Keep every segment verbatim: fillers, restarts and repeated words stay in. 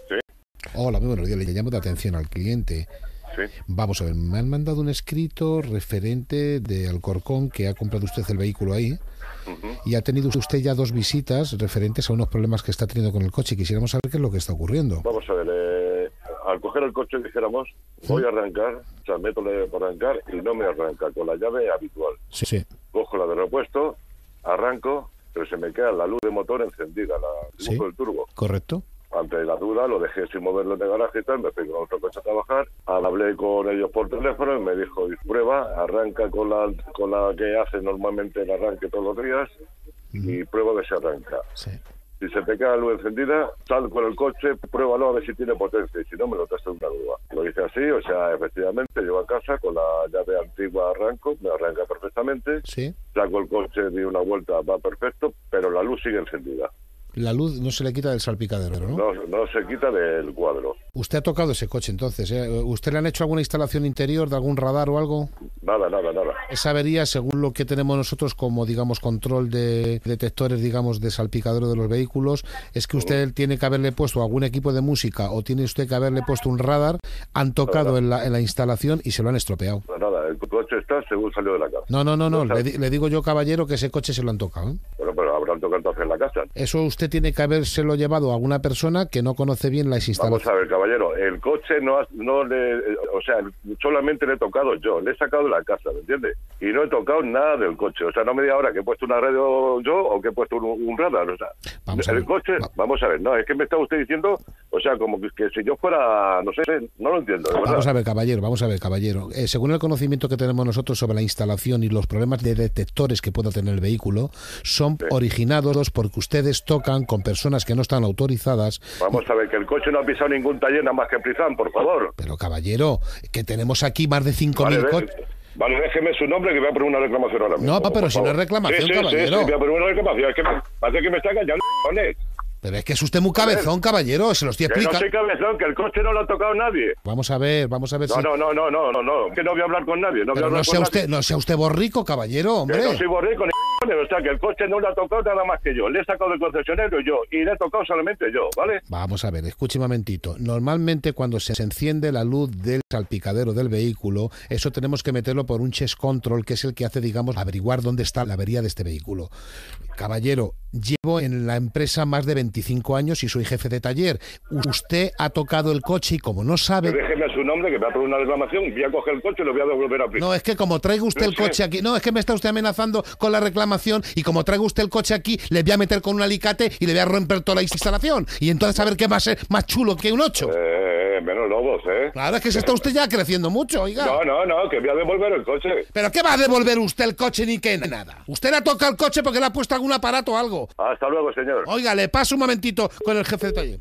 Sí. Hola, muy buenos días. Le llamo de atención al cliente. Sí. Vamos a ver, me han mandado un escrito referente de Alcorcón, que ha comprado usted el vehículo ahí, uh-huh. y ha tenido usted ya dos visitas referentes a unos problemas que está teniendo con el coche. Quisiéramos saber qué es lo que está ocurriendo. Vamos a ver, eh, al coger el coche dijéramos, ¿sí? Voy a arrancar, o sea, meto por arrancar y no me arranca con la llave habitual. Sí, sí. Cojo la de repuesto, arranco, pero se me queda la luz de motor encendida, la luz ¿Sí? del turbo. Correcto. Ante la duda lo dejé sin moverlo en el garaje y tal, me fui con otro coche a trabajar, hablé con ellos por teléfono y me dijo, prueba, arranca con la con la que hace normalmente el arranque todos los días mm. y prueba que se arranca. Sí. Si se te queda la luz encendida, sal con el coche, pruébalo a ver si tiene potencia y si no me lo traes una duda. Lo hice así, o sea, efectivamente, llego a casa con la llave antigua arranco, me arranca perfectamente, sí. Saco el coche, di una vuelta, va perfecto, pero la luz sigue encendida. La luz no se le quita del salpicadero, ¿no? No, no se quita del cuadro. ¿Usted ha tocado ese coche entonces? ¿eh? ¿Usted le han hecho alguna instalación interior de algún radar o algo? Nada, nada, nada. Esa avería, según lo que tenemos nosotros como, digamos, control de detectores, digamos, de salpicadero de los vehículos, es que usted tiene que haberle puesto algún equipo de música o tiene usted que haberle puesto un radar, han tocado nada. En, la, en la instalación y se lo han estropeado. Nada, el coche está según salió de la casa. No, no, no, no, le, le digo yo, caballero, que ese coche se lo han tocado. ¿eh? Bueno, pero habrán tocado entonces en la casa. Eso usted tiene que habérselo llevado a alguna persona que no conoce bien las instalaciones. Vamos a ver, caballero, el coche no, no le, o sea, solamente le he tocado yo, le he sacado de la casa, ¿me entiende? Y no he tocado nada del coche, o sea, no me diga ahora que he puesto una radio yo o que he puesto un, un radar, o sea, vamos el a ver. coche, Va. vamos a ver, no, es que me está usted diciendo, o sea, como que, que si yo fuera, no sé, no lo entiendo, de verdad. Vamos a ver, caballero, vamos a ver, caballero, eh, según el conocimiento que tenemos nosotros sobre la instalación y los problemas de detectores que pueda tener el vehículo, son sí. originados porque ustedes tocan con personas que no están autorizadas. Vamos a ver, que el coche no ha pisado ningún taller nada más que en Prizán, por favor. Pero, caballero, que tenemos aquí más de cinco mil vale, coches. Vale, déjeme su nombre que voy a poner una reclamación ahora mismo. No, pero si no es reclamación, sí, sí, caballero. Sí, sí, voy a poner una reclamación. Es que me, parece que me está engañando, cojones. Pero es que es usted muy cabezón, caballero, se lo estoy explicando. Que no soy cabezón, que el coche no lo ha tocado nadie. Vamos a ver, vamos a ver no, si... No, no, no, no, no, no, que no voy a hablar con nadie. No, pero voy a no sea con usted, nadie. no sea usted borrico, caballero, hombre. Que no soy borrico, ni o sea, que el coche no lo ha tocado nada más que yo. Le he sacado del concesionario yo y le he tocado solamente yo, ¿vale? Vamos a ver, escuche un momentito. Normalmente cuando se enciende la luz del salpicadero del vehículo, eso tenemos que meterlo por un chest control, que es el que hace, digamos, averiguar dónde está la avería de este vehículo. Caballero, llevo en la empresa más de veinticinco años y soy jefe de taller. Usted ha tocado el coche y como no sabe... Pero déjeme su nombre, que me va a poner una reclamación, voy a coger el coche y lo voy a devolver a aplicar. No, es que como traiga usted el coche aquí... No, es que me está usted amenazando con la reclamación y como traiga usted el coche aquí, le voy a meter con un alicate y le voy a romper toda la instalación. Y entonces a ver qué va a ser más chulo que un ocho. Eh, menos lobos, ¿eh? Claro, es que se está usted ya creciendo mucho, oiga. No, no, no, que voy a devolver el coche. ¿Pero qué va a devolver usted el coche ni qué nada? Usted le ha tocado el coche porque le ha puesto algún aparato o algo. Hasta luego, señor. Oiga, le paso un momentito con el jefe de taller.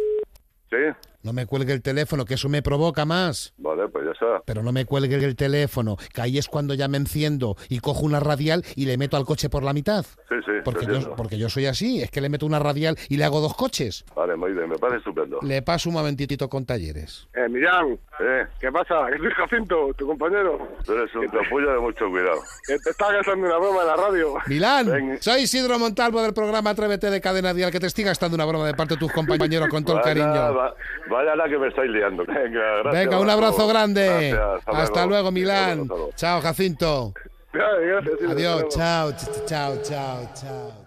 ¿Sí? No me cuelgue el teléfono, que eso me provoca más. Vale, pues ya está. Pero no me cuelgue el teléfono, que ahí es cuando ya me enciendo y cojo una radial y le meto al coche por la mitad. Sí, sí. Porque yo, porque yo soy así, es que le meto una radial y le hago dos coches. Vale, muy bien, me parece estupendo. Le paso un momentito con talleres. Eh, Millán, ¿Eh? ¿Qué pasa? Es Luis Jacinto, tu compañero. Tú eres un capullo de mucho cuidado. Que te está gastando una broma en la radio. Milán, Ven. soy Isidro Montalvo del programa Atrévete de Cadena Dial, que te estoy gastando una broma de parte de tus compañeros con todo el Vaya, cariño. Va, vaya la que me estáis liando. Venga, gracias. Venga, un abrazo grande. Gracias, hasta, hasta luego, Milán. Hasta luego. Chao, Jacinto. Gracias. Adiós, chao, chao, chao, chao.